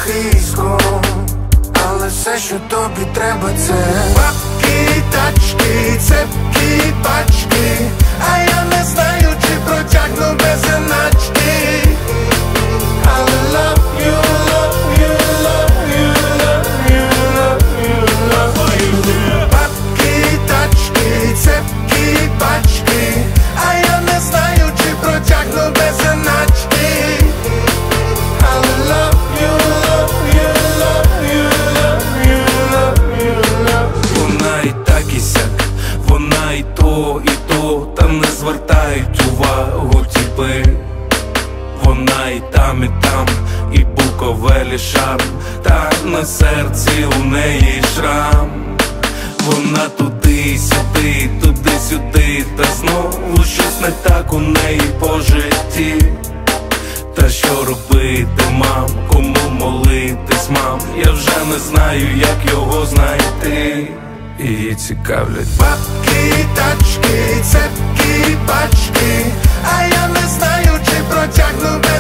мазохистом, але все, що тобі треба, це бабки, тачки, цепкі, пачки. А я не знаю, чи протягну без заначки. Але love you, love you, love you, love you, love you, love you. Бабки, тачки, цепкі, пачки. А я не знаю, чи протягну без заначки. Але love you, love you, love you, love you, love you, love you. Вона і так і сяк, вона і то, та не звертають увагу тіпи. Вона і там, і Буковелі шарм, та на серці у неї шрам. Вона туди-сюди, туди-сюди, та знову щось не так у неї по житті. Та що робити, мам, кому молитись, мам? Я вже не знаю, як його знайти. Її цікавлять бабки, тачки, цепкі, пачки. А я не знаю, чи протягну без